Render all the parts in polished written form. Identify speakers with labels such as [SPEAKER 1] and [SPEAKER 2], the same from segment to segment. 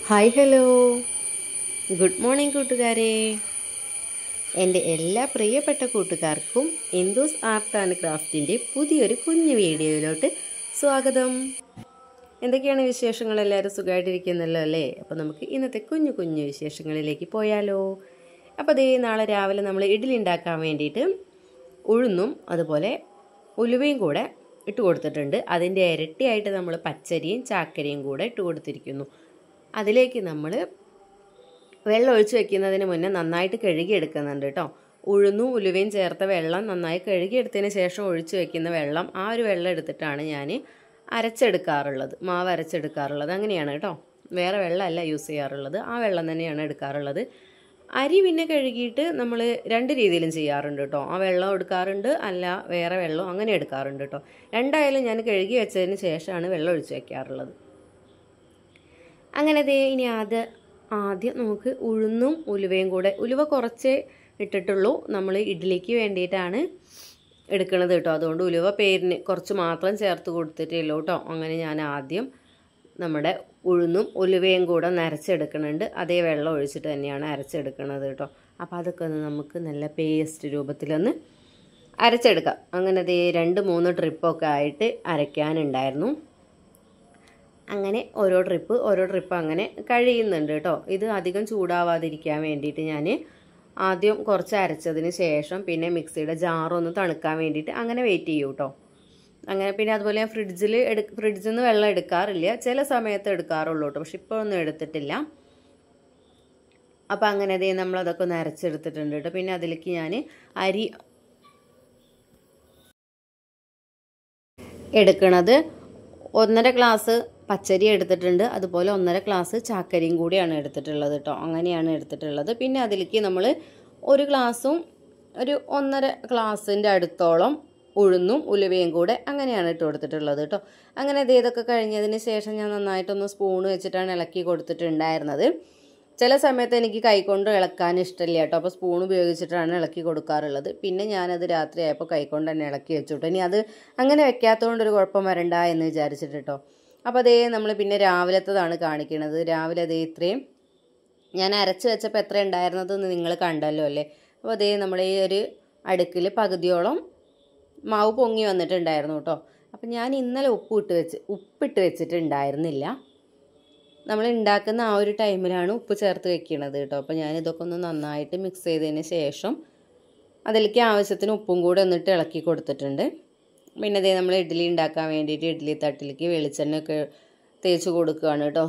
[SPEAKER 1] Hi hello good morning കൂട്ടുകാരെ. എൻ്റെ എല്ലാ പ്രിയപ്പെട്ട കൂട്ടുകാർക്കും ഇന്ദൂസ് ആർട്ട് ആൻഡ് ക്രാഫ്റ്റിൻ്റെ പുതിയൊരു കുഞ്ഞു വീഡിയോയിലോട്ട് സ്വാഗതം. എന്തൊക്കെയാണ് വിശേഷങ്ങൾ? എല്ലാവരും സുഖമായിട്ടിരിക്കുന്നല്ലോ അല്ലേ? അപ്പോൾ നമുക്ക് ഇന്നത്തെ കുഞ്ഞു കുഞ്ഞു വിശേഷങ്ങളിലേക്ക് പോയാലോ? അപ്പോൾ അതേ നാളെ രാവിലെ നമ്മൾ ഇഡ്ഡലി ഉണ്ടാക്കാൻ വേണ്ടിയിട്ട് ഉഴുന്നും അതുപോലെ ഉലുവയും കൂടെ ഇട്ട് കൊടുത്തിട്ടുണ്ട്. അതിൻ്റെ ഇരട്ടിയായിട്ട് നമ്മൾ പച്ചരിയും ചാക്കരിയും കൂടെ ഇട്ട് കൊടുത്തിരിക്കുന്നു. അതിലേക്ക് നമ്മൾ വെള്ളം ഒഴിച്ച് വെക്കുന്നതിന് മുന്നേ നന്നായിട്ട് കഴുകിയെടുക്കുന്നുണ്ട് കേട്ടോ. ഉഴുന്നും ഉലുവയും ചേർത്ത വെള്ളം നന്നായി കഴുകിയെടുത്തതിന് ശേഷം ഒഴിച്ച് വെക്കുന്ന വെള്ളം, ആ ഒരു വെള്ളം എടുത്തിട്ടാണ് ഞാൻ അരച്ചെടുക്കാറുള്ളത്, മാവ് അരച്ചെടുക്കാറുള്ളത്. അങ്ങനെയാണ് കേട്ടോ, വേറെ വെള്ളമല്ല യൂസ് ചെയ്യാറുള്ളത്, ആ വെള്ളം തന്നെയാണ് എടുക്കാറുള്ളത്. അരി പിന്നെ കഴുകിയിട്ട് നമ്മൾ രണ്ട് രീതിയിലും ചെയ്യാറുണ്ട് കേട്ടോ. ആ വെള്ളം എടുക്കാറുണ്ട്, അല്ല വേറെ വെള്ളം അങ്ങനെ എടുക്കാറുണ്ട് കേട്ടോ. രണ്ടായാലും ഞാൻ കഴുകി വെച്ചതിന് ശേഷമാണ് വെള്ളം ഒഴിച്ച് വയ്ക്കാറുള്ളത്. അങ്ങനെ ഇനി ആദ്യം നമുക്ക് ഉഴുന്നും ഉലുവയും കൂടെ, ഉലുവ കുറച്ചേ ഇട്ടിട്ടുള്ളൂ, നമ്മൾ ഇഡ്ഡലിക്ക് വേണ്ടിയിട്ടാണ് എടുക്കുന്നത് കേട്ടോ. അതുകൊണ്ട് ഉലുവ പേരിന് കുറച്ച് മാത്രം ചേർത്ത് കൊടുത്തിട്ടില്ലോ കേട്ടോ. അങ്ങനെ ഞാൻ ആദ്യം നമ്മുടെ ഉഴുന്നും ഉലുവയും കൂടെ അരച്ചെടുക്കുന്നുണ്ട്. അതേ വെള്ളം ഒഴിച്ചിട്ട് തന്നെയാണ് അരച്ചെടുക്കുന്നത് കേട്ടോ. അപ്പോൾ അതൊക്കെ ഒന്ന് നമുക്ക് നല്ല പേസ്റ്റ് രൂപത്തിലൊന്ന് അരച്ചെടുക്കാം. അങ്ങനെ 2-3 ട്രിപ്പൊക്കെ ആയിട്ട് അരയ്ക്കാനുണ്ടായിരുന്നു. അങ്ങനെ ഓരോ ട്രിപ്പ് അങ്ങനെ കഴിയുന്നുണ്ട് കേട്ടോ. ഇത് അധികം ചൂടാവാതിരിക്കാൻ വേണ്ടിയിട്ട് ഞാൻ ആദ്യം കുറച്ച് അരച്ചതിന് ശേഷം പിന്നെ മിക്സിയുടെ ജാറൊന്ന് തണുക്കാൻ വേണ്ടിയിട്ട് അങ്ങനെ വെയിറ്റ് ചെയ്യും കേട്ടോ. അങ്ങനെ പിന്നെ അതുപോലെ ഞാൻ ഫ്രിഡ്ജിൽ നിന്ന് വെള്ളം എടുക്കാറില്ല, ചില സമയത്ത് എടുക്കാറുള്ളൂ കേട്ടോ. പക്ഷെ ഇപ്പോൾ ഒന്നും എടുത്തിട്ടില്ല. അപ്പോൾ അങ്ങനെ നമ്മളതൊക്കെ ഒന്ന് അരച്ചെടുത്തിട്ടുണ്ട് കേട്ടോ. പിന്നെ അതിലേക്ക് ഞാൻ അരി എടുക്കണത് 1.5 ഗ്ലാസ് പച്ചരി എടുത്തിട്ടുണ്ട്, അതുപോലെ 1.5 ഗ്ലാസ് ചാക്കരിയും കൂടിയാണ് എടുത്തിട്ടുള്ളത് കേട്ടോ. അങ്ങനെയാണ് എടുത്തിട്ടുള്ളത്. പിന്നെ അതിലേക്ക് നമ്മൾ 1 ഗ്ലാസും ഒരു 1.5 ഗ്ലാസിൻ്റെ അടുത്തോളം ഉഴുന്നും ഉലുവയും കൂടെ അങ്ങനെയാണ് ഇട്ട് കൊടുത്തിട്ടുള്ളത് കേട്ടോ. അങ്ങനെ ഇതൊക്കെ കഴിഞ്ഞതിന് ശേഷം ഞാൻ നന്നായിട്ടൊന്ന് സ്പൂൺ വെച്ചിട്ടാണ് ഇളക്കി കൊടുത്തിട്ടുണ്ടായിരുന്നത്. ചില സമയത്ത് എനിക്ക് കൈകൊണ്ട് ഇളക്കാൻ ഇഷ്ടമില്ല കേട്ടോ, അപ്പോൾ സ്പൂൺ ഉപയോഗിച്ചിട്ടാണ് ഇളക്കി കൊടുക്കാറുള്ളത്. പിന്നെ ഞാനത് രാത്രിയായപ്പോൾ കൈകൊണ്ട് തന്നെ ഇളക്കി വെച്ചു കേട്ടോ. ഇനി അത് അങ്ങനെ വെക്കാത്തതുകൊണ്ടൊരു കുഴപ്പം വരണ്ട എന്ന് വിചാരിച്ചിട്ട് കേട്ടോ. അപ്പോൾ നമ്മൾ പിന്നെ രാവിലത്തതാണ് കാണിക്കുന്നത്. രാവിലെ ഇത്രയും ഞാൻ അരച്ച് വെച്ചപ്പോൾ എത്ര ഉണ്ടായിരുന്നതെന്ന് നിങ്ങൾ കണ്ടല്ലോ അല്ലേ? അപ്പോൾ നമ്മൾ ഈ ഒരു അടുക്കിൽ പകുതിയോളം മാവ് പൊങ്ങി വന്നിട്ടുണ്ടായിരുന്നു കേട്ടോ. അപ്പം ഞാൻ ഇന്നലെ ഉപ്പിട്ട് വെച്ചിട്ടുണ്ടായിരുന്നില്ല. നമ്മൾ ഉണ്ടാക്കുന്ന ആ ഒരു ടൈമിലാണ് ഉപ്പ് ചേർത്ത് വെക്കുന്നത് കേട്ടോ. അപ്പോൾ ഞാനിതൊക്കെ ഒന്ന് നന്നായിട്ട് മിക്സ് ചെയ്തതിന് ശേഷം അതിലേക്ക് ആവശ്യത്തിന് ഉപ്പും കൂടെ എന്നിട്ട് ഇളക്കി കൊടുത്തിട്ടുണ്ട്. പിന്നെ നമ്മൾ ഇഡ്ഡലി ഉണ്ടാക്കാൻ വേണ്ടിയിട്ട് ഇഡ്ഡലി തട്ടിലേക്ക് വെളിച്ചെണ്ണയൊക്കെ തേച്ച് കൊടുക്കുകയാണ് കേട്ടോ.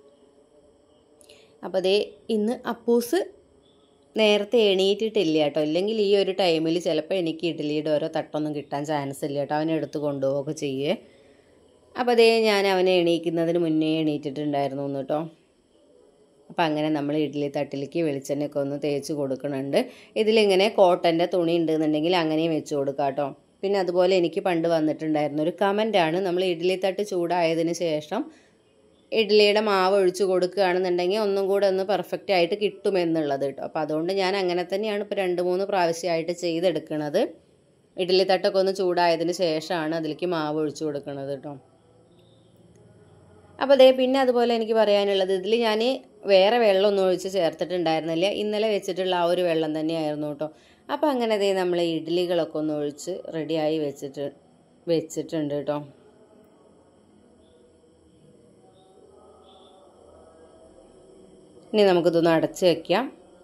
[SPEAKER 1] അപ്പോൾ ഇന്ന് അപ്പൂസ് നേരത്തെ എണീറ്റിട്ടില്ല കേട്ടോ. ഇല്ലെങ്കിൽ ഈ ഒരു ടൈമിൽ ചിലപ്പോൾ എനിക്ക് ഇഡ്ഡലിയുടെ ഓരോ തട്ടൊന്നും കിട്ടാൻ ചാൻസ് ഇല്ല കേട്ടോ. അവനെ എടുത്ത് കൊണ്ടുപോവുകയൊക്കെ ചെയ്യേ. അപ്പോൾ ഞാൻ അവനെ എണീക്കുന്നതിന് മുന്നേ എണീറ്റിട്ടുണ്ടായിരുന്നു കേട്ടോ. അപ്പം അങ്ങനെ നമ്മൾ ഇഡ്ഡലി തട്ടിലേക്ക് വെളിച്ചെണ്ണയൊക്കെ ഒന്ന് തേച്ച് കൊടുക്കുന്നുണ്ട്. ഇതിലിങ്ങനെ കോട്ടൻ്റെ തുണി ഉണ്ടെന്നുണ്ടെങ്കിൽ അങ്ങനെയും വെച്ച് കൊടുക്കാം കേട്ടോ. പിന്നെ അതുപോലെ എനിക്ക് പണ്ട് വന്നിട്ടുണ്ടായിരുന്ന ഒരു കമൻറ്റാണ്, നമ്മൾ ഇഡ്ഡലി തട്ട് ചൂടായതിന് ശേഷം ഇഡ്ഡലിയുടെ മാവ് ഒഴിച്ച് കൊടുക്കുകയാണെന്നുണ്ടെങ്കിൽ ഒന്നും കൂടെ ഒന്ന് പെർഫെക്റ്റ് ആയിട്ട് കിട്ടുമെന്നുള്ളത് കേട്ടോ. അപ്പോൾ അതുകൊണ്ട് ഞാൻ അങ്ങനെ തന്നെയാണ് ഇപ്പോൾ 2-3 പ്രാവശ്യമായിട്ട് ചെയ്തെടുക്കുന്നത്. ഇഡ്ഡലി തട്ടൊക്കെ ഒന്ന് ചൂടായതിന് ശേഷമാണ് അതിലേക്ക് മാവ് ഒഴിച്ച് കൊടുക്കുന്നത് കേട്ടോ. അപ്പോൾ പിന്നെ അതുപോലെ എനിക്ക് പറയാനുള്ളത്, ഇതിൽ ഞാൻ വേറെ വെള്ളമൊന്നും ഒഴിച്ച് ചേർത്തിട്ടുണ്ടായിരുന്നില്ല. ഇന്നലെ വെച്ചിട്ടുള്ള ആ ഒരു വെള്ളം തന്നെയായിരുന്നു കേട്ടോ. അപ്പോൾ അങ്ങനെ നമ്മൾ ഇഡ്ഡലികളൊക്കെ ഒന്ന് ഒഴിച്ച് റെഡിയായി വെച്ചിട്ടുണ്ട് കേട്ടോ. ഇനി നമുക്കിതൊന്ന് അടച്ച് വയ്ക്കാം.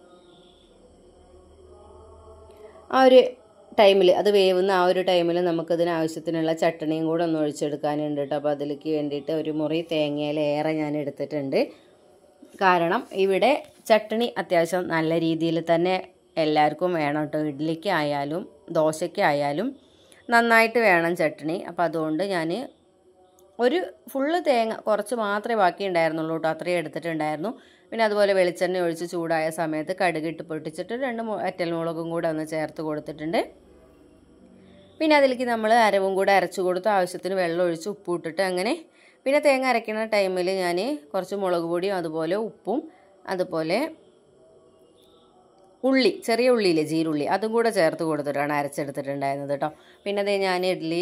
[SPEAKER 1] ആ ഒരു ടൈമിൽ, അത് വേവുന്ന ആ ഒരു ടൈമിൽ നമുക്കിതിന് ആവശ്യത്തിനുള്ള ചട്ടണിയും കൂടെ ഒന്ന് ഒഴിച്ചെടുക്കാനുണ്ട് കേട്ടോ. അപ്പോൾ അതിലേക്ക് വേണ്ടിയിട്ട് ഒരു മുറി തേങ്ങയിലേറെ ഞാൻ എടുത്തിട്ടുണ്ട്. കാരണം ഇവിടെ ചട്ടണി അത്യാവശ്യം നല്ല രീതിയിൽ തന്നെ എല്ലാവർക്കും വേണം കേട്ടോ. ഇഡ്ഡലിക്കായാലും ദോശയ്ക്കായാലും നന്നായിട്ട് വേണം ചട്ടണി. അപ്പോൾ അതുകൊണ്ട് ഞാൻ ഒരു ഫുള്ള് തേങ്ങ കുറച്ച് മാത്രമേ ബാക്കി ഉണ്ടായിരുന്നുള്ളൂ കേട്ടോ, അത്രയും എടുത്തിട്ടുണ്ടായിരുന്നു. പിന്നെ അതുപോലെ വെളിച്ചെണ്ണ ഒഴിച്ച് ചൂടായ സമയത്ത് കടുകിട്ട് പൊട്ടിച്ചിട്ട് 2 വറ്റൽമുളകും കൂടെ ഒന്ന് ചേർത്ത് കൊടുത്തിട്ടുണ്ട്. പിന്നെ അതിലേക്ക് നമ്മൾ അരവും കൂടെ അരച്ച് കൊടുത്ത് ആവശ്യത്തിന് വെള്ളം ഒഴിച്ച് ഉപ്പ് ഇട്ടിട്ട് അങ്ങനെ പിന്നെ തേങ്ങ അരയ്ക്കുന്ന ടൈമിൽ ഞാൻ കുറച്ച് മുളക് പൊടിയും അതുപോലെ ഉപ്പും അതുപോലെ ചെറിയ ഉള്ളിയില്ലേ, ജീരുള്ളി, അതും കൂടെ ചേർത്ത് കൊടുത്തിട്ടാണ് അരച്ചെടുത്തിട്ടുണ്ടായിരുന്നത് കേട്ടോ. പിന്നെ ഞാൻ ഇഡ്ഡലി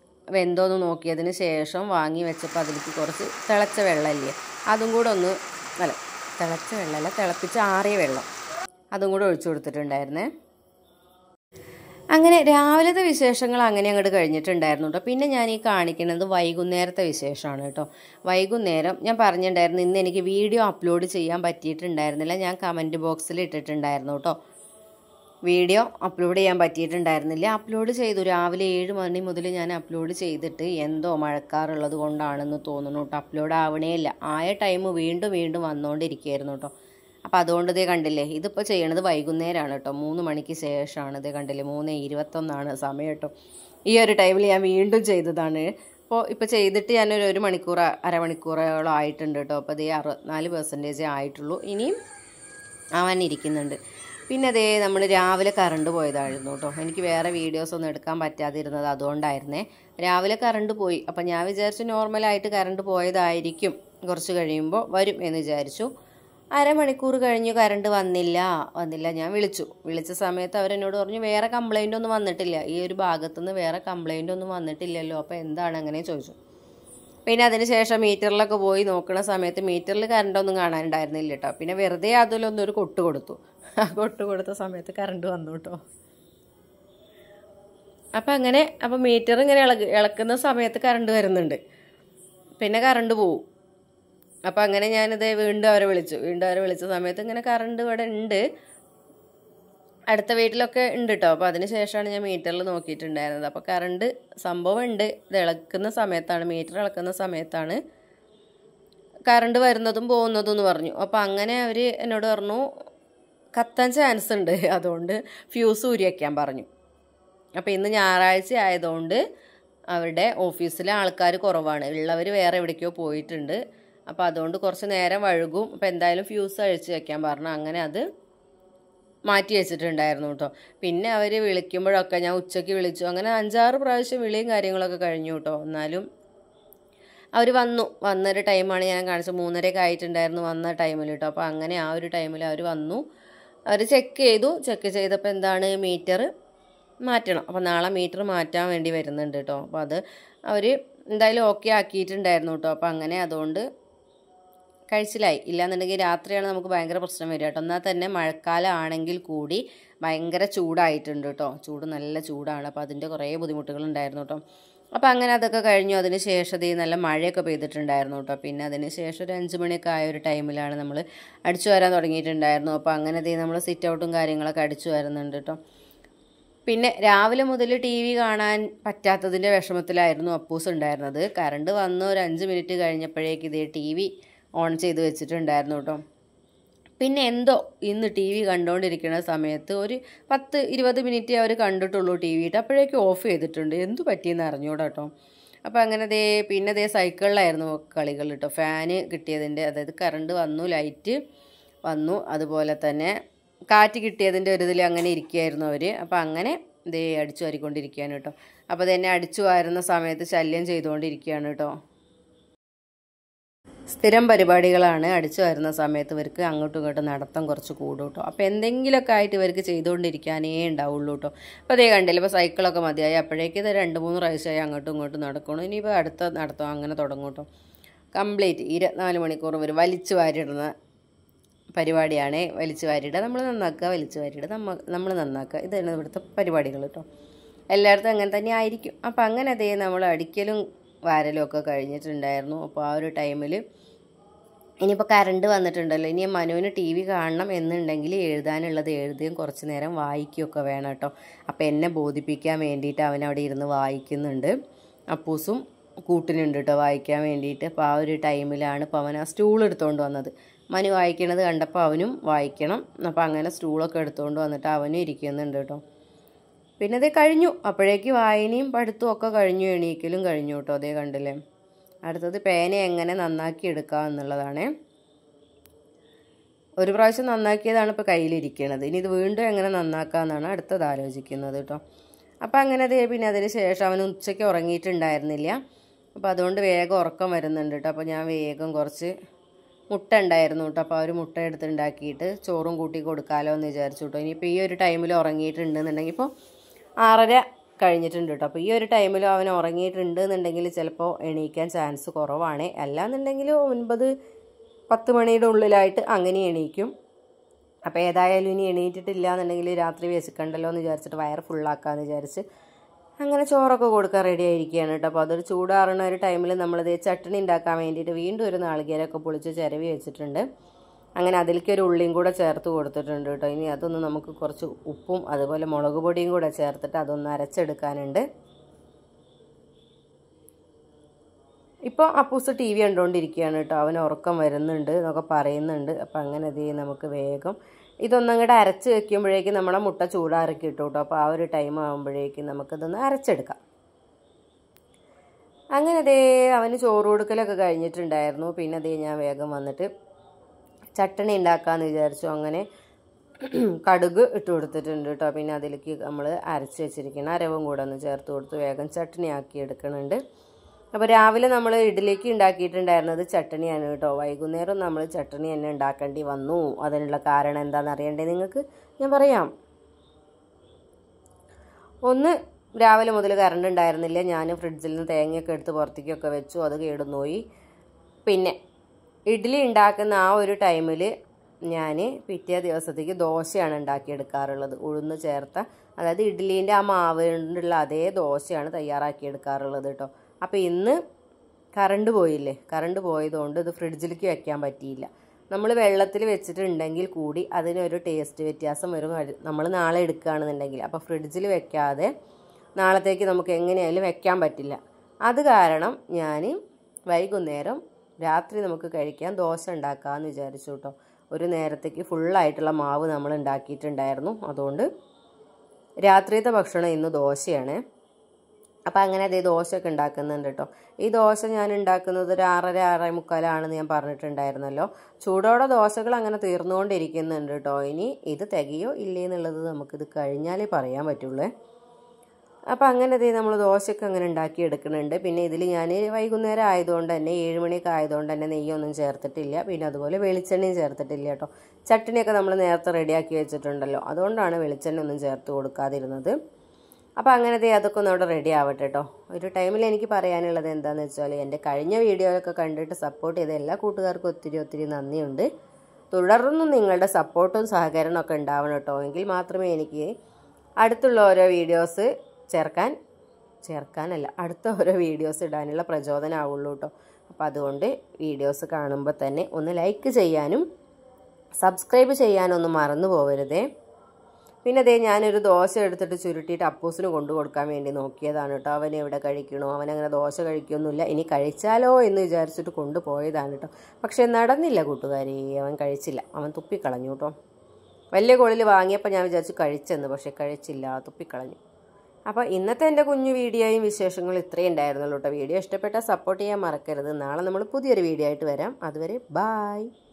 [SPEAKER 1] വെന്തോന്ന് നോക്കിയതിന് ശേഷം വാങ്ങി വെച്ചപ്പോൾ അതിലേക്ക് കുറച്ച് തിളച്ച വെള്ളമില്ലേ, അതും കൂടെ ഒന്ന് അല്ല തിളച്ച വെള്ളമല്ല, തിളപ്പിച്ച് ആറിയ വെള്ളം അതും കൂടെ ഒഴിച്ചു കൊടുത്തിട്ടുണ്ടായിരുന്നേ. അങ്ങനെ രാവിലത്തെ വിശേഷങ്ങൾ അങ്ങനെ അങ്ങോട്ട് കഴിഞ്ഞിട്ടുണ്ടായിരുന്നു കേട്ടോ. പിന്നെ ഞാൻ ഈ കാണിക്കുന്നത് വൈകുന്നേരത്തെ വിശേഷമാണ് കേട്ടോ. വൈകുന്നേരം ഞാൻ പറഞ്ഞിട്ടുണ്ടായിരുന്നു ഇന്ന് എനിക്ക് വീഡിയോ അപ്ലോഡ് ചെയ്യാൻ പറ്റിയിട്ടുണ്ടായിരുന്നില്ല. ഞാൻ കമൻറ്റ് ബോക്സിൽ ഇട്ടിട്ടുണ്ടായിരുന്നു കേട്ടോ. വീഡിയോ അപ്ലോഡ് ചെയ്യാൻ പറ്റിയിട്ടുണ്ടായിരുന്നില്ല. അപ്ലോഡ് ചെയ്തു, രാവിലെ 7 മണി മുതൽ ഞാൻ അപ്ലോഡ് ചെയ്തിട്ട് എന്തോ മഴക്കാറുള്ളത് കൊണ്ടാണെന്ന് തോന്നുന്നു കേട്ടോ, അപ്ലോഡ് ആവണേ ഇല്ല. ആയ ടൈം വീണ്ടും വീണ്ടും വന്നുകൊണ്ടിരിക്കുകയായിരുന്നു കേട്ടോ. അപ്പോൾ അതുകൊണ്ട് ഇതേ കണ്ടില്ലേ, ഇതിപ്പോൾ ചെയ്യണത് വൈകുന്നേരമാണ് കേട്ടോ, 3 മണിക്ക് ശേഷമാണ്. ഇതേ കണ്ടില്ലേ, 3:21 സമയം കേട്ടോ. ഈ ഒരു ടൈമിൽ ഞാൻ വീണ്ടും ചെയ്തതാണ്. ഇപ്പോൾ ചെയ്തിട്ട് ഞാനൊരു 1 മണിക്കൂർ അരമണിക്കൂറോളം ആയിട്ടുണ്ട് കേട്ടോ. അപ്പോൾ അതേ 64% ആയിട്ടുള്ളൂ, ഇനിയും ആവാനിരിക്കുന്നുണ്ട്. പിന്നെ അതേ നമ്മൾ രാവിലെ കറണ്ട് പോയതായിരുന്നു കേട്ടോ. എനിക്ക് വേറെ വീഡിയോസൊന്നും എടുക്കാൻ പറ്റാതിരുന്നത് അതുകൊണ്ടായിരുന്നേ. രാവിലെ കറണ്ട് പോയി. അപ്പം ഞാൻ വിചാരിച്ചു നോർമലായിട്ട് കറണ്ട് പോയതായിരിക്കും, കുറച്ച് കഴിയുമ്പോൾ വരും എന്ന് വിചാരിച്ചു. അരമണിക്കൂർ കഴിഞ്ഞു, കറണ്ട് വന്നില്ല. ഞാൻ വിളിച്ച സമയത്ത് അവരെന്നോട് പറഞ്ഞു വേറെ കംപ്ലൈൻ്റ് ഒന്നും വന്നിട്ടില്ല, ഈ ഒരു ഭാഗത്തുനിന്ന് വേറെ കംപ്ലൈൻ്റ് ഒന്നും വന്നിട്ടില്ലല്ലോ, അപ്പോൾ എന്താണ് അങ്ങനെ ചോദിച്ചു. പിന്നെ അതിന് ശേഷം മീറ്ററിലൊക്കെ പോയി നോക്കുന്ന സമയത്ത് മീറ്ററിൽ കറണ്ടൊന്നും കാണാനുണ്ടായിരുന്നില്ല കേട്ടോ. പിന്നെ വെറുതെ അതിലൊന്നൊരു കൊട്ട് കൊടുത്തു. ആ കൊട്ട് കൊടുത്ത സമയത്ത് കറണ്ട് വന്നു കേട്ടോ. അപ്പം മീറ്റർ ഇങ്ങനെ ഇളക്കുന്ന സമയത്ത് കറണ്ട് വരുന്നുണ്ട്, പിന്നെ കറണ്ട് പോവും. അപ്പം അങ്ങനെ ഞാനിത് വീണ്ടും അവരെ വിളിച്ച സമയത്ത് ഇങ്ങനെ കറണ്ട് ഇവിടെ ഉണ്ട്, അടുത്ത വീട്ടിലൊക്കെ ഉണ്ട് കേട്ടോ. അപ്പോൾ അതിന് ശേഷമാണ് ഞാൻ മീറ്ററിൽ നോക്കിയിട്ടുണ്ടായിരുന്നത്. അപ്പോൾ കറണ്ട് സംഭവം ഉണ്ട്, ഇത് ഇളക്കുന്ന സമയത്താണ്, മീറ്റർ ഇളക്കുന്ന സമയത്താണ് കറണ്ട് വരുന്നതും പോകുന്നതും എന്ന് പറഞ്ഞു. അപ്പോൾ അങ്ങനെ അവർ എന്നോട് പറഞ്ഞു കത്താൻ ചാൻസ് ഉണ്ട്, അതുകൊണ്ട് ഫ്യൂസ് ഊരി വയ്ക്കാൻ പറഞ്ഞു. അപ്പോൾ ഇന്ന് ഞായറാഴ്ച ആയതുകൊണ്ട് അവരുടെ ഓഫീസിലെ ആൾക്കാർ കുറവാണ്, ഉള്ളവർ വേറെ എവിടേക്കോ പോയിട്ടുണ്ട്. അപ്പോൾ അതുകൊണ്ട് കുറച്ച് നേരം വഴുകും. അപ്പോൾ എന്തായാലും ഫ്യൂസ് അഴിച്ച് വയ്ക്കാൻ പറഞ്ഞു. അങ്ങനെ അത് മാറ്റി വെച്ചിട്ടുണ്ടായിരുന്നു കേട്ടോ. പിന്നെ അവർ വിളിക്കുമ്പോഴൊക്കെ ഞാൻ ഉച്ചയ്ക്ക് വിളിച്ചു, അങ്ങനെ 5-6 പ്രാവശ്യം വിളിയും കാര്യങ്ങളൊക്കെ കഴിഞ്ഞു കേട്ടോ. എന്നാലും അവർ വന്നൊരു ടൈമാണ് ഞാൻ കാണിച്ചത്, 3:30 ആയിട്ടുണ്ടായിരുന്നു വന്ന ടൈമിൽ കേട്ടോ. അപ്പോൾ അങ്ങനെ ആ ഒരു ടൈമിൽ അവർ വന്നു, അവർ ചെക്ക് ചെയ്തപ്പോൾ എന്താണ് മീറ്റർ മാറ്റണം. അപ്പോൾ നാളെ മീറ്റർ മാറ്റാൻ വേണ്ടി വരുന്നുണ്ട് കേട്ടോ. അപ്പോൾ അത് അവർ എന്തായാലും ഓക്കെ ആക്കിയിട്ടുണ്ടായിരുന്നു കേട്ടോ. അപ്പോൾ അങ്ങനെ അതുകൊണ്ട് കഴിച്ചിലായി. ഇല്ലാന്നുണ്ടെങ്കിൽ രാത്രിയാണ് നമുക്ക് ഭയങ്കര പ്രശ്നം വരിക കേട്ടോ. എന്നാൽ തന്നെ മഴക്കാലം ആണെങ്കിൽ കൂടി ഭയങ്കര ചൂടായിട്ടുണ്ട് കേട്ടോ, ചൂട് നല്ല ചൂടാണ്. അപ്പോൾ അതിൻ്റെ കുറേ ബുദ്ധിമുട്ടുകളുണ്ടായിരുന്നു കേട്ടോ. അപ്പോൾ അങ്ങനെ അതൊക്കെ കഴിഞ്ഞു. അതിന് ശേഷം നല്ല മഴയൊക്കെ പെയ്തിട്ടുണ്ടായിരുന്നു കേട്ടോ. പിന്നെ അതിന് ശേഷം ഒരു 5 മണിയൊക്കെ ആയ ഒരു ടൈമിലാണ് നമ്മൾ അടിച്ചു വരാൻ തുടങ്ങിയിട്ടുണ്ടായിരുന്നു. അപ്പോൾ അങ്ങനെ നമ്മൾ സിറ്റ് ഔട്ടും കാര്യങ്ങളൊക്കെ അടിച്ചു വരുന്നുണ്ട് കേട്ടോ. പിന്നെ രാവിലെ മുതൽ TV കാണാൻ പറ്റാത്തതിൻ്റെ വിഷമത്തിലായിരുന്നു അപ്പൂസ് ഉണ്ടായിരുന്നത്. കറണ്ട് വന്ന് ഒരു 5 മിനിറ്റ് കഴിഞ്ഞപ്പോഴേക്ക് TV ഓൺ ചെയ്ത് വെച്ചിട്ടുണ്ടായിരുന്നു കേട്ടോ. പിന്നെ എന്തോ ഇന്ന് TV കണ്ടുകൊണ്ടിരിക്കുന്ന സമയത്ത് ഒരു 10-20 മിനിറ്റ് അവർ കണ്ടിട്ടുള്ളൂ TV ഇട്ട്, അപ്പോഴേക്കും ഓഫ് ചെയ്തിട്ടുണ്ട്. എന്തു പറ്റിയെന്ന് അറിഞ്ഞൂടാ കേട്ടോ. അപ്പോൾ അങ്ങനെ പിന്നെ സൈക്കിളിലായിരുന്നു കളികൾ കേട്ടോ. ഫാന് കിട്ടിയതിൻ്റെ, അതായത് കറണ്ട് വന്നു, ലൈറ്റ് വന്നു, അതുപോലെ തന്നെ കാറ്റ് കിട്ടിയതിൻ്റെ ഒരു ഇതിൽ അങ്ങനെ ഇരിക്കുകയായിരുന്നു അവർ. അപ്പോൾ അങ്ങനെ അടിച്ചു വാരിക്കൊണ്ടിരിക്കുകയാണ് കേട്ടോ. അപ്പോൾ തന്നെ അടിച്ചു വാരുന്ന സമയത്ത് ശല്യം ചെയ്തുകൊണ്ടിരിക്കുകയാണ് കേട്ടോ. സ്ഥിരം പരിപാടികളാണ്, അടിച്ചു വരുന്ന സമയത്ത് ഇവർക്ക് അങ്ങോട്ടും ഇങ്ങോട്ടും നടത്തം കുറച്ച് കൂടും കേട്ടോ. അപ്പോൾ എന്തെങ്കിലുമൊക്കെ ആയിട്ട് ഇവർക്ക് ചെയ്തുകൊണ്ടിരിക്കാനേ ഉണ്ടാവുള്ളൂ കേട്ടോ. അപ്പോൾ കണ്ടില്ല, ഇപ്പോൾ സൈക്കിളൊക്കെ മതിയായി, അപ്പോഴേക്കും ഇത് 2-3 പ്രാവശ്യമായി അങ്ങോട്ടും ഇങ്ങോട്ടും നടക്കണം. ഇനിയിപ്പോൾ അടുത്ത നടത്തം അങ്ങനെ തുടങ്ങും കേട്ടോ. കംപ്ലീറ്റ് 24 മണിക്കൂർ ഇവർ വലിച്ചു വാരിടുന്ന പരിപാടിയാണ്. വലിച്ചു വാരിയിടുക, നമ്മൾ നന്നാക്കുക, വലിച്ചു വാരിയിടുക, നമ്മൾ നന്നാക്കുക, ഇതാണ് ഇവിടുത്തെ പരിപാടികൾ കേട്ടോ. എല്ലായിടത്തും അങ്ങനെ തന്നെ ആയിരിക്കും. അപ്പോൾ അങ്ങനെ നമ്മൾ അടിക്കലും വാരലും ഒക്കെ കഴിഞ്ഞിട്ടുണ്ടായിരുന്നു. അപ്പോൾ ആ ഒരു ടൈമിൽ ഇനിയിപ്പോൾ കറണ്ട് വന്നിട്ടുണ്ടല്ലോ, ഇനി മനുവിന് TV കാണണം എന്നുണ്ടെങ്കിൽ എഴുതാനുള്ളത് എഴുതുകയും കുറച്ച് നേരം വായിക്കുകയൊക്കെ വേണം കേട്ടോ. അപ്പോൾ എന്നെ ബോധിപ്പിക്കാൻ വേണ്ടിയിട്ട് അവനവിടെ ഇരുന്ന് വായിക്കുന്നുണ്ട്. അപ്പൂസും കൂട്ടിനുണ്ട് കേട്ടോ വായിക്കാൻ വേണ്ടിയിട്ട്. അപ്പോൾ ആ ഒരു ടൈമിലാണ് ഇപ്പോൾ അവൻ ആ സ്റ്റൂൾ എടുത്തുകൊണ്ട് വന്നത്. മനു വായിക്കണത് കണ്ടപ്പോൾ അവനും വായിക്കണം. അപ്പോൾ അങ്ങനെ സ്റ്റൂളൊക്കെ എടുത്തുകൊണ്ട് വന്നിട്ട് അവനും ഇരിക്കുന്നുണ്ട് കേട്ടോ. പിന്നെ അത് കഴിഞ്ഞു, അപ്പോഴേക്ക് വായനയും പഠിത്തവും ഒക്കെ കഴിഞ്ഞു, എണീക്കലും കഴിഞ്ഞു കേട്ടോ. അതേ കണ്ടില്ലേ. അടുത്തത് പേന എങ്ങനെ നന്നാക്കി എടുക്കാം എന്നുള്ളതാണ്. ഒരു പ്രാവശ്യം നന്നാക്കിയതാണ് ഇപ്പോൾ കയ്യിലിരിക്കുന്നത്, ഇനി ഇത് വീണ്ടും എങ്ങനെ നന്നാക്കാമെന്നാണ് അടുത്തത് ആലോചിക്കുന്നത് കേട്ടോ. അപ്പോൾ അങ്ങനെ പിന്നെ അതിന് ശേഷം അവൻ ഉച്ചയ്ക്ക് ഉറങ്ങിയിട്ടുണ്ടായിരുന്നില്ല. അപ്പോൾ അതുകൊണ്ട് വേഗം ഉറക്കം വരുന്നുണ്ട് കേട്ടോ. അപ്പോൾ ഞാൻ വേഗം കുറച്ച് മുട്ട ഉണ്ടായിരുന്നു കേട്ടോ. അപ്പോൾ ആ ഒരു മുട്ട എടുത്തുണ്ടാക്കിയിട്ട് ചോറും കൂട്ടി കൊടുക്കാമല്ലോ എന്ന് വിചാരിച്ചു കേട്ടോ. ഇനിയിപ്പോൾ ഈ ഒരു ടൈമിൽ ഉറങ്ങിയിട്ടുണ്ടെന്നുണ്ടെങ്കിൽ ഇപ്പോൾ 6:30 കഴിഞ്ഞിട്ടുണ്ട് കേട്ടോ. അപ്പോൾ ഈ ഒരു ടൈമിൽ അവൻ ഉറങ്ങിയിട്ടുണ്ട് എന്നുണ്ടെങ്കിൽ ചിലപ്പോൾ എണീക്കാൻ ചാൻസ് കുറവാണ്. അല്ലാന്നുണ്ടെങ്കിൽ 9, 10 മണിയുടെ ഉള്ളിലായിട്ട് അങ്ങനെ എണീക്കും. അപ്പോൾ ഏതായാലും ഇനി എണീറ്റിട്ടില്ല എന്നുണ്ടെങ്കിൽ രാത്രി വിശക്കണ്ടല്ലോ എന്ന് വിചാരിച്ചിട്ട് വയർ ഫുള്ളാക്കാമെന്ന് വിചാരിച്ച് അങ്ങനെ ചോറൊക്കെ കൊടുക്കാൻ റെഡി ആയിരിക്കുകയാണ് കേട്ടോ. അപ്പോൾ അതൊരു ചൂടാറുന്ന ഒരു ടൈമിൽ നമ്മളിത് ചട്ടണി ഉണ്ടാക്കാൻ വേണ്ടിയിട്ട് വീണ്ടും ഒരു നാളികേരമൊക്കെ പൊളിച്ച് ചിരവി വെച്ചിട്ടുണ്ട്. അങ്ങനെ അതിലേക്ക് ഒരു ഉള്ളിയും കൂടെ ചേർത്ത് കൊടുത്തിട്ടുണ്ട് കേട്ടോ. ഇനി അതൊന്ന് നമുക്ക് കുറച്ച് ഉപ്പും അതുപോലെ മുളക് പൊടിയും കൂടെ ചേർത്തിട്ട് അതൊന്ന് അരച്ചെടുക്കാനുണ്ട്. ഇപ്പോൾ അപ്പൂസ് TV കണ്ടുകൊണ്ടിരിക്കുകയാണ് കേട്ടോ. അവന് ഉറക്കം വരുന്നുണ്ട് എന്നൊക്കെ പറയുന്നുണ്ട്. അപ്പം അങ്ങനെ നമുക്ക് വേഗം ഇതൊന്നങ്ങോട്ട് അരച്ച് വെക്കുമ്പോഴേക്കും നമ്മളെ മുട്ട ചൂടാറിക്കി ഇട്ടു കേട്ടോ. അപ്പോൾ ആ ഒരു ടൈം ആകുമ്പോഴേക്കും നമുക്കിതൊന്ന് അരച്ചെടുക്കാം. അങ്ങനെ അവന് ചോറ് കൊടുക്കലൊക്കെ കഴിഞ്ഞിട്ടുണ്ടായിരുന്നു. പിന്നെ ഞാൻ വേഗം വന്നിട്ട് ചട്ടണി ഉണ്ടാക്കാമെന്ന് വിചാരിച്ചു. അങ്ങനെ കടുക് ഇട്ട് കൊടുത്തിട്ടുണ്ട് കേട്ടോ. പിന്നെ അതിലേക്ക് നമ്മൾ അരച്ച് വെച്ചിരിക്കുന്ന അരവും കൂടെ ഒന്ന് ചേർത്ത് കൊടുത്ത് വേഗം ചട്ടണി ആക്കി എടുക്കുന്നുണ്ട്. അപ്പോൾ രാവിലെ നമ്മൾ ഇഡ്ഡലിക്ക് ഉണ്ടാക്കിയിട്ടുണ്ടായിരുന്നത് ചട്ടണിയാണ് കേട്ടോ. വൈകുന്നേരം നമ്മൾ ചട്ടണി തന്നെ ഉണ്ടാക്കേണ്ടി വന്നു. അതിനുള്ള കാരണം എന്താണെന്ന് അറിയണ്ടേ നിങ്ങൾക്ക്? ഞാൻ പറയാം. ഒന്ന്, രാവിലെ മുതൽ കറണ്ട് ഉണ്ടായിരുന്നില്ല. ഞാൻ ഫ്രിഡ്ജിൽ നിന്ന് തേങ്ങയൊക്കെ എടുത്ത് പുറത്തേക്കൊക്കെ വെച്ചു. അത് കേടുന്നുപോയി. പിന്നെ ഇഡ്ഡലി ഉണ്ടാക്കുന്ന ആ ഒരു ടൈമിൽ ഞാൻ പിറ്റേ ദിവസത്തേക്ക് ദോശയാണ് ഉണ്ടാക്കിയെടുക്കാറുള്ളത്. ഉഴുന്ന് ചേർത്ത, അതായത് ഇഡ്ഡലീൻ്റെ ആ മാവ് കൊണ്ടുള്ള അതേ ദോശയാണ് തയ്യാറാക്കിയെടുക്കാറുള്ളത് കേട്ടോ. അപ്പോൾ ഇന്ന് കറണ്ട് പോയില്ലേ, കറണ്ട് പോയതുകൊണ്ട് ഇത് ഫ്രിഡ്ജിലേക്ക് വെക്കാൻ പറ്റിയില്ല. നമ്മൾ വെള്ളത്തിൽ വെച്ചിട്ടുണ്ടെങ്കിൽ കൂടി അതിനൊരു ടേസ്റ്റ് വ്യത്യാസം വരും നമ്മൾ നാളെ എടുക്കുകയാണെന്നുണ്ടെങ്കിൽ. അപ്പോൾ ഫ്രിഡ്ജിൽ വെക്കാതെ നാളത്തേക്ക് നമുക്ക് എങ്ങനെയായാലും വെക്കാൻ പറ്റില്ല. അത് കാരണം ഞാൻ വൈകുന്നേരം രാത്രി നമുക്ക് കഴിക്കാൻ ദോശ ഉണ്ടാക്കാമെന്ന് വിചാരിച്ചു കേട്ടോ. ഒരു നേരത്തേക്ക് ഫുള്ളായിട്ടുള്ള മാവ് നമ്മൾ ഉണ്ടാക്കിയിട്ടുണ്ടായിരുന്നു. അതുകൊണ്ട് രാത്രിയത്തെ ഭക്ഷണം ഇന്ന് ദോശയാണ്. അപ്പോൾ അങ്ങനെ ദോശയൊക്കെ ഉണ്ടാക്കുന്നുണ്ട് കേട്ടോ. ഈ ദോശ ഞാൻ ഉണ്ടാക്കുന്നത് ഒരു 6:30-6:45 ഞാൻ പറഞ്ഞിട്ടുണ്ടായിരുന്നല്ലോ. ചൂടോടെ ദോശകൾ അങ്ങനെ തീർന്നുകൊണ്ടിരിക്കുന്നുണ്ട് കേട്ടോ. ഇനി ഇത് തികയോ ഇല്ലേ എന്നുള്ളത് നമുക്കിത് കഴിഞ്ഞാലേ പറയാൻ പറ്റുള്ളൂ. അപ്പോൾ അങ്ങനെ നമ്മൾ ദോശയൊക്കെ അങ്ങനെ ഉണ്ടാക്കി എടുക്കുന്നുണ്ട്. പിന്നെ ഇതിൽ ഞാൻ വൈകുന്നേരം ആയതുകൊണ്ട് തന്നെ 7 മണിയൊക്കെ ആയതുകൊണ്ട് തന്നെ നെയ്യൊന്നും ചേർത്തിട്ടില്ല. പിന്നെ അതുപോലെ വെളിച്ചെണ്ണയും ചേർത്തിട്ടില്ല കേട്ടോ. ചട്ടണിയൊക്കെ നമ്മൾ നേരത്തെ റെഡിയാക്കി വെച്ചിട്ടുണ്ടല്ലോ, അതുകൊണ്ടാണ് വെളിച്ചെണ്ണ ഒന്നും ചേർത്ത് കൊടുക്കാതിരുന്നത്. അപ്പോൾ അങ്ങനെ അതൊക്കെ ഒന്ന് അവിടെ റെഡി ആവട്ടെ കേട്ടോ. ഒരു ടൈമിൽ എനിക്ക് പറയാനുള്ളത് എന്താണെന്ന് വെച്ചാൽ, എൻ്റെ കഴിഞ്ഞ വീഡിയോയൊക്കെ കണ്ടിട്ട് സപ്പോർട്ട് ചെയ്ത എല്ലാ കൂട്ടുകാർക്കും ഒത്തിരി ഒത്തിരി നന്ദിയുണ്ട്. തുടർന്നും നിങ്ങളുടെ സപ്പോർട്ടും സഹകരണമൊക്കെ ഉണ്ടാവണം കേട്ടോ. എങ്കിൽ മാത്രമേ എനിക്ക് അടുത്തുള്ള ഓരോ വീഡിയോസ് അടുത്ത ഓരോ വീഡിയോസ് ഇടാനുള്ള പ്രചോദനമാവുള്ളൂ കേട്ടോ. അപ്പോൾ അതുകൊണ്ട് വീഡിയോസ് കാണുമ്പോൾ തന്നെ ഒന്ന് ലൈക്ക് ചെയ്യാനും സബ്സ്ക്രൈബ് ചെയ്യാനൊന്നും മറന്നു പോകരുതേ. പിന്നെ ഞാനൊരു ദോശ എടുത്തിട്ട് ചുരുട്ടിയിട്ട് അപ്പൂസിന് കൊണ്ടു കൊടുക്കാൻ വേണ്ടി നോക്കിയതാണ് കേട്ടോ. അവൻ എവിടെ കഴിക്കണോ, അവനങ്ങനെ ദോശ കഴിക്കൊന്നുമില്ല. ഇനി കഴിച്ചാലോ എന്ന് വിചാരിച്ചിട്ട് കൊണ്ടുപോയതാണ് കേട്ടോ. പക്ഷേ നടന്നില്ല കൂട്ടുകാരി, അവൻ കഴിച്ചില്ല. അവൻ തുപ്പിക്കളഞ്ഞു കേട്ടോ. വലിയ കോളിൽ വാങ്ങിയപ്പോൾ ഞാൻ വിചാരിച്ചു കഴിച്ചെന്ന്, പക്ഷേ കഴിച്ചില്ല, തുപ്പിക്കളഞ്ഞു. അപ്പോൾ ഇന്നത്തെ എൻ്റെ കുഞ്ഞു വീഡിയോയും വിശേഷങ്ങളും ഇത്രയും ഉണ്ടായിരുന്നുള്ളൂ കേട്ടോ. വീഡിയോ ഇഷ്ടപ്പെട്ടാൽ സപ്പോർട്ട് ചെയ്യാൻ മറക്കരുത്. നാളെ നമ്മൾ പുതിയൊരു വീഡിയോ ആയിട്ട് വരാം. അതുവരെ ബായ്.